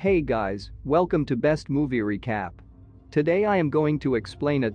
Hey guys, welcome to Best Movie Recap. Today I am going to explain a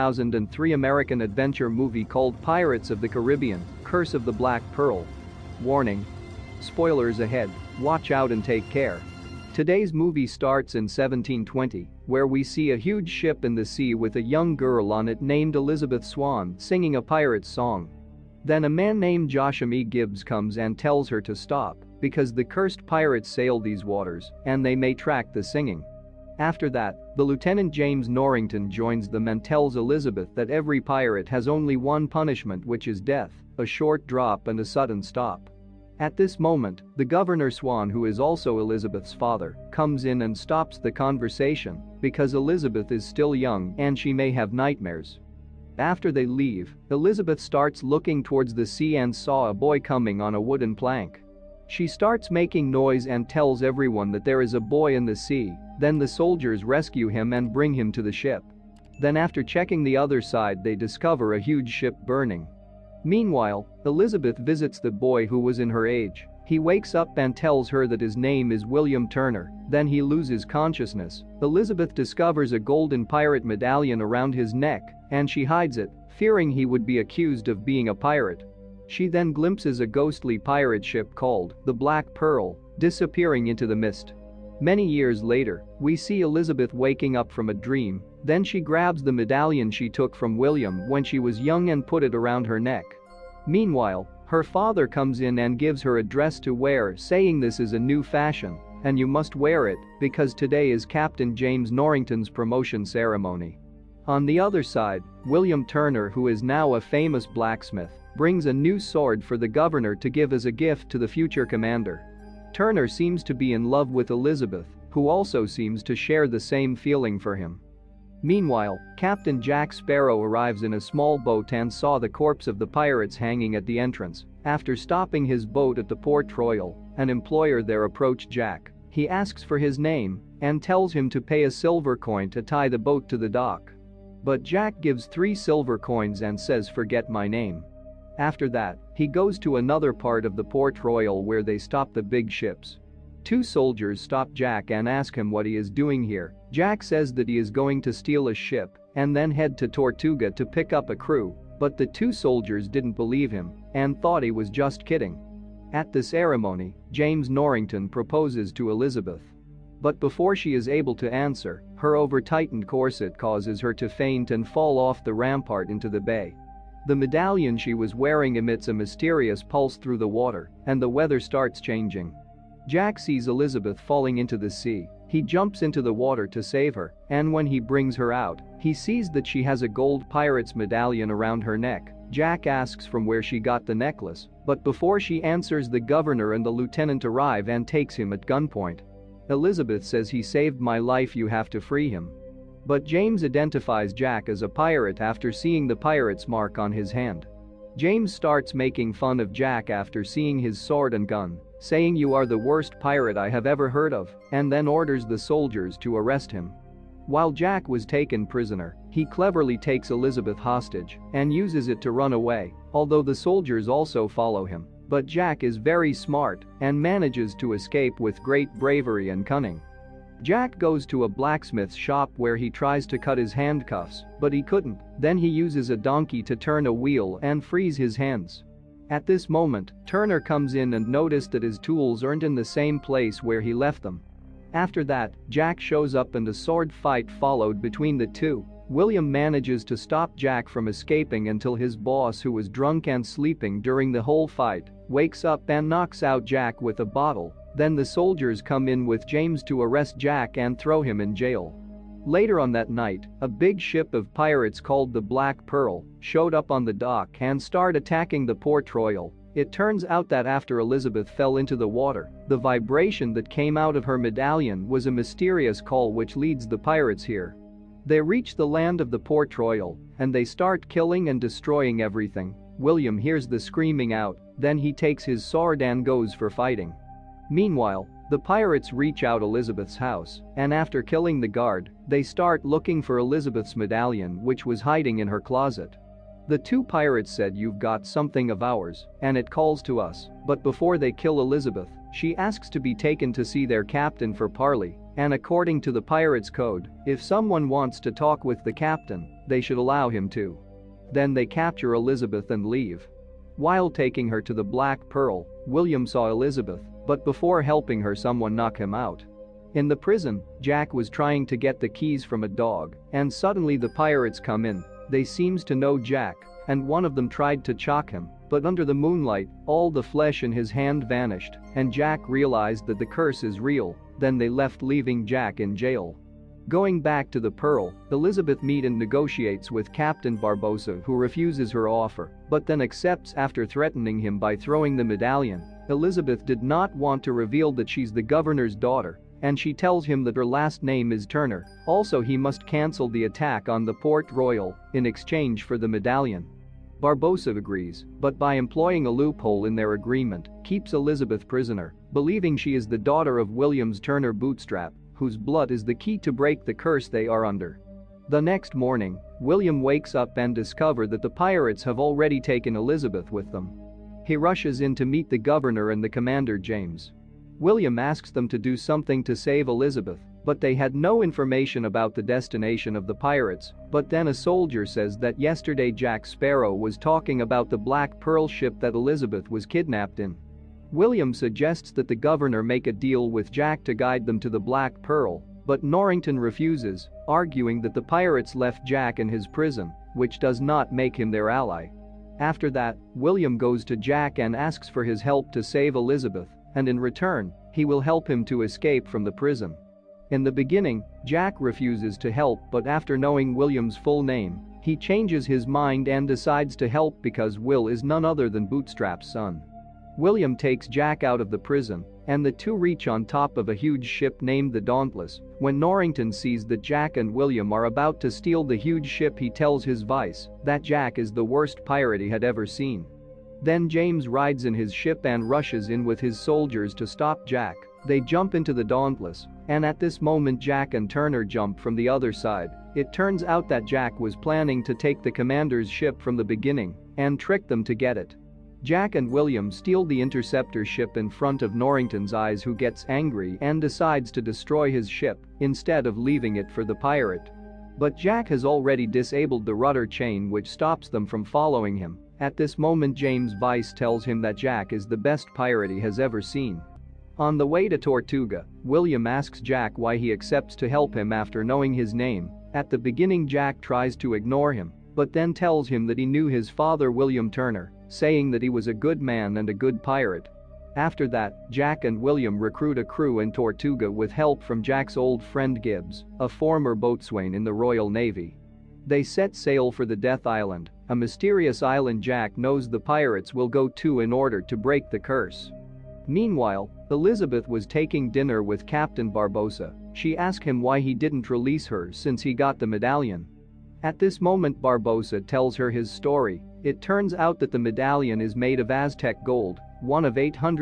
2003 American adventure movie called Pirates of the Caribbean: Curse of the Black Pearl. Warning. Spoilers ahead, watch out and take care. Today's movie starts in 1720, where we see a huge ship in the sea with a young girl on it named Elizabeth Swann singing a pirate's song. Then a man named Joshua E. Gibbs comes and tells her to stop, because the cursed pirates sail these waters and they may track the singing. After that, the Lieutenant James Norrington joins them and tells Elizabeth that every pirate has only one punishment, which is death, a short drop and a sudden stop. At this moment, the Governor Swan, who is also Elizabeth's father, comes in and stops the conversation because Elizabeth is still young and she may have nightmares. After they leave, Elizabeth starts looking towards the sea and saw a boy coming on a wooden plank. She starts making noise and tells everyone that there is a boy in the sea. Then the soldiers rescue him and bring him to the ship. Then after checking the other side, they discover a huge ship burning. Meanwhile, Elizabeth visits the boy who was in her age. He wakes up and tells her that his name is William Turner. Then he loses consciousness. Elizabeth discovers a golden pirate medallion around his neck and she hides it, fearing he would be accused of being a pirate. She then glimpses a ghostly pirate ship called the Black Pearl, disappearing into the mist. Many years later, we see Elizabeth waking up from a dream. Then she grabs the medallion she took from William when she was young and put it around her neck. Meanwhile, her father comes in and gives her a dress to wear, saying this is a new fashion and you must wear it because today is Captain James Norrington's promotion ceremony. On the other side, William Turner, who is now a famous blacksmith, brings a new sword for the governor to give as a gift to the future commander. Turner seems to be in love with Elizabeth, who also seems to share the same feeling for him. Meanwhile, Captain Jack Sparrow arrives in a small boat and saw the corpse of the pirates hanging at the entrance. After stopping his boat at the Port Royal, an employer there approached Jack. He asks for his name and tells him to pay a silver coin to tie the boat to the dock. But Jack gives 3 silver coins and says, "Forget my name." After that, he goes to another part of the Port Royal where they stop the big ships. 2 soldiers stop Jack and ask him what he is doing here. Jack says that he is going to steal a ship and then head to Tortuga to pick up a crew, but the 2 soldiers didn't believe him and thought he was just kidding. At the ceremony, James Norrington proposes to Elizabeth. But before she is able to answer, her over-tightened corset causes her to faint and fall off the rampart into the bay. The medallion she was wearing emits a mysterious pulse through the water, and the weather starts changing. Jack sees Elizabeth falling into the sea. He jumps into the water to save her, and when he brings her out, he sees that she has a gold pirate's medallion around her neck. Jack asks from where she got the necklace, but before she answers, the governor and the lieutenant arrive and takes him at gunpoint. Elizabeth says, "He saved my life, you have to free him." But James identifies Jack as a pirate after seeing the pirate's mark on his hand. James starts making fun of Jack after seeing his sword and gun, saying, "You are the worst pirate I have ever heard of," and then orders the soldiers to arrest him. While Jack was taken prisoner, he cleverly takes Elizabeth hostage and uses it to run away, although the soldiers also follow him. But Jack is very smart and manages to escape with great bravery and cunning. Jack goes to a blacksmith's shop where he tries to cut his handcuffs, but he couldn't. Then he uses a donkey to turn a wheel and frees his hands. At this moment, Turner comes in and noticed that his tools aren't in the same place where he left them. After that, Jack shows up and a sword fight followed between the two. William manages to stop Jack from escaping until his boss, who was drunk and sleeping during the whole fight, wakes up and knocks out Jack with a bottle. Then the soldiers come in with James to arrest Jack and throw him in jail. Later on that night, a big ship of pirates called the Black Pearl showed up on the dock and started attacking the Port Royal. It turns out that after Elizabeth fell into the water, the vibration that came out of her medallion was a mysterious call which leads the pirates here. They reach the land of the Port Royal and they start killing and destroying everything. William hears the screaming out, then he takes his sword and goes for fighting. Meanwhile, the pirates reach out Elizabeth's house, and after killing the guard, they start looking for Elizabeth's medallion, which was hiding in her closet. The two pirates said, "You've got something of ours, and it calls to us," but before they kill Elizabeth, she asks to be taken to see their captain for parley, and according to the pirates' code, if someone wants to talk with the captain, they should allow him to. Then they capture Elizabeth and leave. While taking her to the Black Pearl, William saw Elizabeth, but before helping her, someone knocked him out. In the prison, Jack was trying to get the keys from a dog, and suddenly the pirates come in. They seems to know Jack, and one of them tried to choke him, but under the moonlight, all the flesh in his hand vanished, and Jack realized that the curse is real. Then they left, leaving Jack in jail. Going back to the Pearl, Elizabeth meets and negotiates with Captain Barbossa, who refuses her offer, but then accepts after threatening him by throwing the medallion. Elizabeth did not want to reveal that she's the governor's daughter, and she tells him that her last name is Turner. Also, he must cancel the attack on the Port Royal in exchange for the medallion. Barbossa agrees, but by employing a loophole in their agreement, keeps Elizabeth prisoner, believing she is the daughter of William's Turner Bootstrap, whose blood is the key to break the curse they are under. The next morning, William wakes up and discovers that the pirates have already taken Elizabeth with them. He rushes in to meet the governor and the commander James. William asks them to do something to save Elizabeth, but they had no information about the destination of the pirates. But then a soldier says that yesterday Jack Sparrow was talking about the Black Pearl ship that Elizabeth was kidnapped in. William suggests that the governor make a deal with Jack to guide them to the Black Pearl, but Norrington refuses, arguing that the pirates left Jack in his prison, which does not make him their ally. After that, William goes to Jack and asks for his help to save Elizabeth, and in return, he will help him to escape from the prison. In the beginning, Jack refuses to help, but after knowing William's full name, he changes his mind and decides to help because Will is none other than Bootstrap's son. William takes Jack out of the prison, and the two reach on top of a huge ship named the Dauntless. When Norrington sees that Jack and William are about to steal the huge ship, he tells his vice that Jack is the worst pirate he had ever seen. Then James rides in his ship and rushes in with his soldiers to stop Jack. They jump into the Dauntless, and at this moment Jack and Turner jump from the other side. It turns out that Jack was planning to take the commander's ship from the beginning and trick them to get it. Jack and William steal the interceptor ship in front of Norrington's eyes, who gets angry and decides to destroy his ship instead of leaving it for the pirate. But Jack has already disabled the rudder chain, which stops them from following him. At this moment James Vice tells him that Jack is the best pirate he has ever seen. On the way to Tortuga, William asks Jack why he accepts to help him after knowing his name. At the beginning Jack tries to ignore him, but then tells him that he knew his father William Turner, saying that he was a good man and a good pirate. After that, Jack and William recruit a crew in Tortuga with help from Jack's old friend Gibbs, a former boatswain in the Royal Navy. They set sail for the Death Island, a mysterious island Jack knows the pirates will go to in order to break the curse. Meanwhile, Elizabeth was taking dinner with Captain Barbossa. She asked him why he didn't release her since he got the medallion. At this moment Barbossa tells her his story. It turns out that the medallion is made of Aztec gold, one of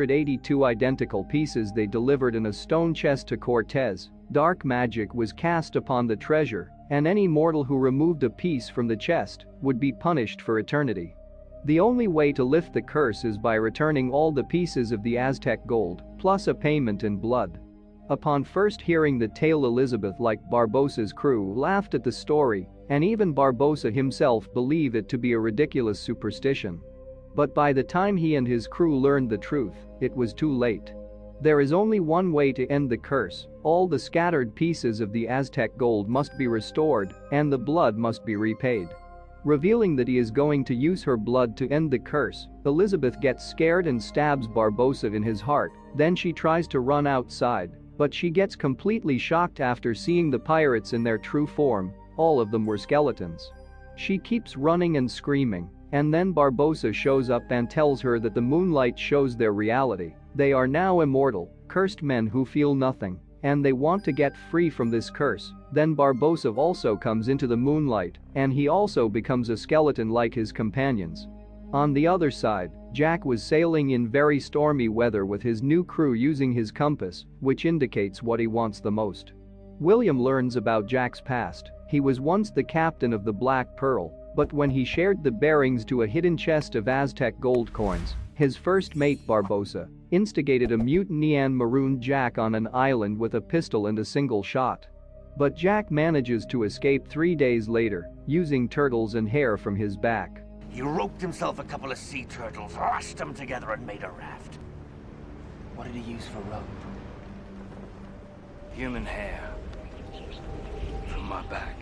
882 identical pieces they delivered in a stone chest to Cortez. Dark magic was cast upon the treasure, and any mortal who removed a piece from the chest would be punished for eternity. The only way to lift the curse is by returning all the pieces of the Aztec gold, plus a payment in blood. Upon first hearing the tale, Elizabeth, like Barbossa's crew, laughed at the story, and even Barbossa himself believed it to be a ridiculous superstition. But by the time he and his crew learned the truth, it was too late. There is only one way to end the curse: all the scattered pieces of the Aztec gold must be restored, and the blood must be repaid. Revealing that he is going to use her blood to end the curse, Elizabeth gets scared and stabs Barbossa in his heart. Then she tries to run outside, but she gets completely shocked after seeing the pirates in their true form. All of them were skeletons. She keeps running and screaming, and then Barbossa shows up and tells her that the moonlight shows their reality. They are now immortal, cursed men who feel nothing, and they want to get free from this curse. Then Barbossa also comes into the moonlight, and he also becomes a skeleton like his companions. On the other side, Jack was sailing in very stormy weather with his new crew using his compass, which indicates what he wants the most. William learns about Jack's past. He was once the captain of the Black Pearl, But when he shared the bearings to a hidden chest of Aztec gold coins, his first mate Barbossa instigated a mutiny and marooned Jack on an island with a pistol and a single shot. But Jack manages to escape 3 days later, using turtles and hair from his back. He roped himself a couple of sea turtles, lashed them together and made a raft. What did he use for rope? Human hair. From my back.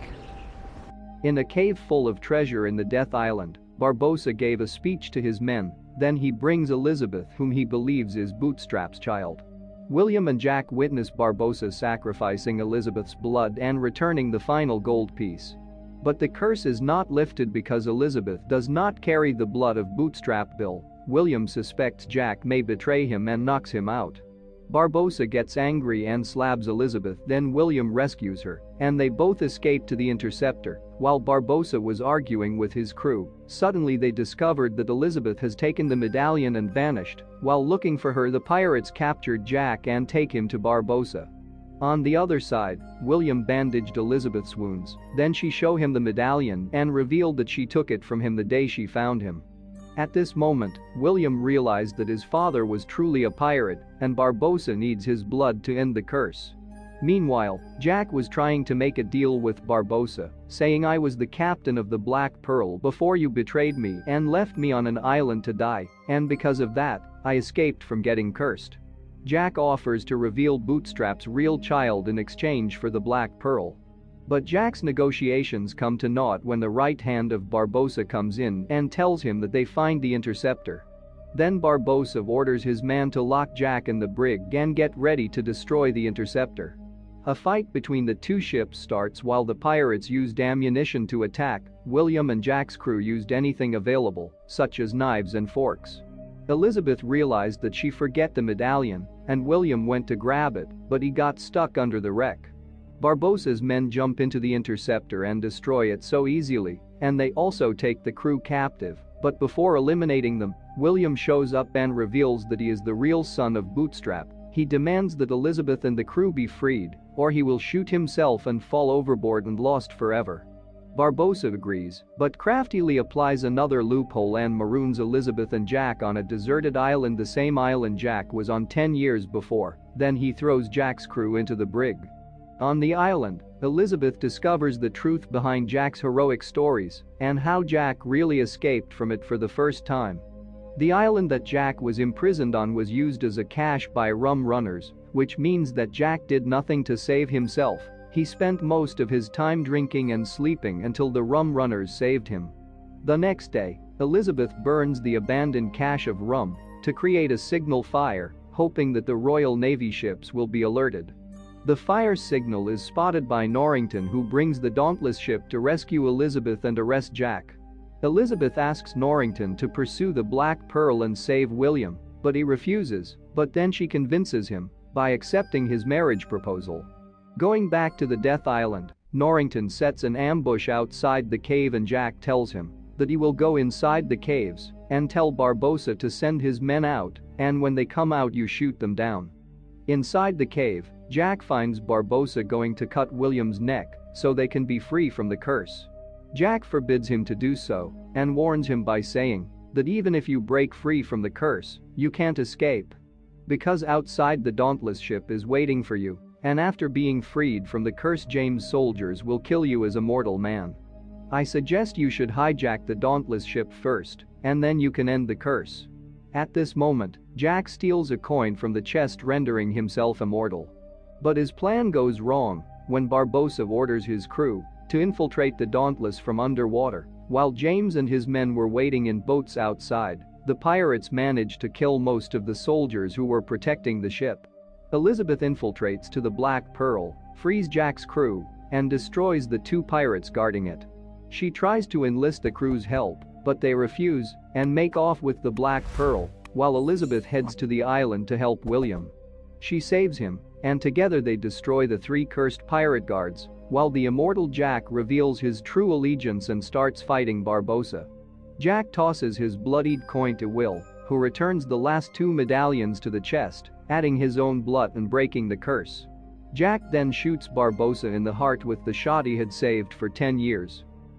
In a cave full of treasure in the Death Island, Barbossa gave a speech to his men, then he brings Elizabeth, whom he believes is Bootstrap's child. William and Jack witness Barbossa sacrificing Elizabeth's blood and returning the final gold piece. But the curse is not lifted because Elizabeth does not carry the blood of Bootstrap Bill. William suspects Jack may betray him and knocks him out. Barbossa gets angry and slabs Elizabeth, then William rescues her, and they both escape to the interceptor. While Barbossa was arguing with his crew, suddenly they discovered that Elizabeth has taken the medallion and vanished. While looking for her, the pirates captured Jack and take him to Barbossa. On the other side, William bandaged Elizabeth's wounds, then she showed him the medallion and revealed that she took it from him the day she found him. At this moment, William realized that his father was truly a pirate and Barbossa needs his blood to end the curse. Meanwhile, Jack was trying to make a deal with Barbossa, saying, "I was the captain of the Black Pearl before you betrayed me and left me on an island to die, and because of that, I escaped from getting cursed." Jack offers to reveal Bootstrap's real child in exchange for the Black Pearl. But Jack's negotiations come to naught when the right hand of Barbossa comes in and tells him that they find the interceptor. Then Barbossa orders his man to lock Jack in the brig and get ready to destroy the interceptor. A fight between the two ships starts while the pirates used ammunition to attack. William and Jack's crew used anything available, such as knives and forks. Elizabeth realized that she forgot the medallion, and William went to grab it, but he got stuck under the wreck. Barbossa's men jump into the interceptor and destroy it so easily, and they also take the crew captive, but before eliminating them, William shows up and reveals that he is the real son of Bootstrap. He demands that Elizabeth and the crew be freed, or he will shoot himself and fall overboard and lost forever. Barbossa agrees, but craftily applies another loophole and maroons Elizabeth and Jack on a deserted island, the same island Jack was on 10 years before. Then he throws Jack's crew into the brig. On the island, Elizabeth discovers the truth behind Jack's heroic stories and how Jack really escaped from it for the first time. The island that Jack was imprisoned on was used as a cache by rum runners, which means that Jack did nothing to save himself. He spent most of his time drinking and sleeping until the rum runners saved him. The next day, Elizabeth burns the abandoned cache of rum to create a signal fire, hoping that the Royal Navy ships will be alerted. The fire signal is spotted by Norrington, who brings the Dauntless ship to rescue Elizabeth and arrest Jack. Elizabeth asks Norrington to pursue the Black Pearl and save William, but he refuses, but then she convinces him by accepting his marriage proposal. Going back to the Death Island, Norrington sets an ambush outside the cave and Jack tells him that he will go inside the caves and tell Barbossa to send his men out, and when they come out you shoot them down. Inside the cave, Jack finds Barbossa going to cut William's neck so they can be free from the curse. Jack forbids him to do so and warns him by saying that even if you break free from the curse, you can't escape. Because outside the Dauntless ship is waiting for you, and after being freed from the curse James' soldiers will kill you as a mortal man. I suggest you should hijack the Dauntless ship first, and then you can end the curse. At this moment, Jack steals a coin from the chest, rendering himself immortal. But his plan goes wrong when Barbossa orders his crew to infiltrate the Dauntless from underwater. While James and his men were waiting in boats outside, the pirates managed to kill most of the soldiers who were protecting the ship. Elizabeth infiltrates to the Black Pearl, frees Jack's crew, and destroys the two pirates guarding it. She tries to enlist the crew's help, but they refuse and make off with the Black Pearl, while Elizabeth heads to the island to help William. She saves him, and together they destroy the three cursed pirate guards, while the immortal Jack reveals his true allegiance and starts fighting Barbossa. Jack tosses his bloodied coin to Will, who returns the last two medallions to the chest, adding his own blood and breaking the curse. Jack then shoots Barbossa in the heart with the shot he had saved for 10 years.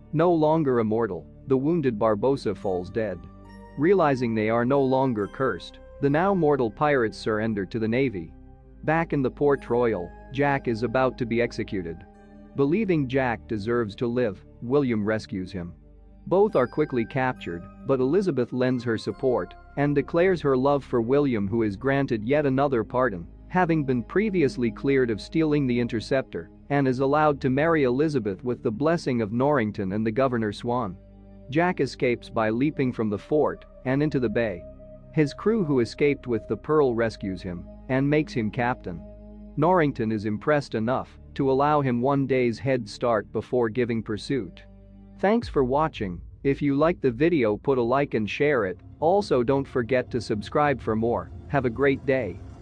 No longer immortal, the wounded Barbossa falls dead. Realizing they are no longer cursed, the now mortal pirates surrender to the Navy. Back in the Port Royal, Jack is about to be executed. Believing Jack deserves to live, William rescues him. Both are quickly captured, but Elizabeth lends her support and declares her love for William, who is granted yet another pardon, having been previously cleared of stealing the interceptor, and is allowed to marry Elizabeth with the blessing of Norrington and the Governor Swan. Jack escapes by leaping from the fort and into the bay. His crew who escaped with the pearl rescues him and makes him captain. Norrington is impressed enough to allow him one day's head start before giving pursuit. Thanks for watching. If you liked the video, put a like and share it. Also, don't forget to subscribe for more. Have a great day.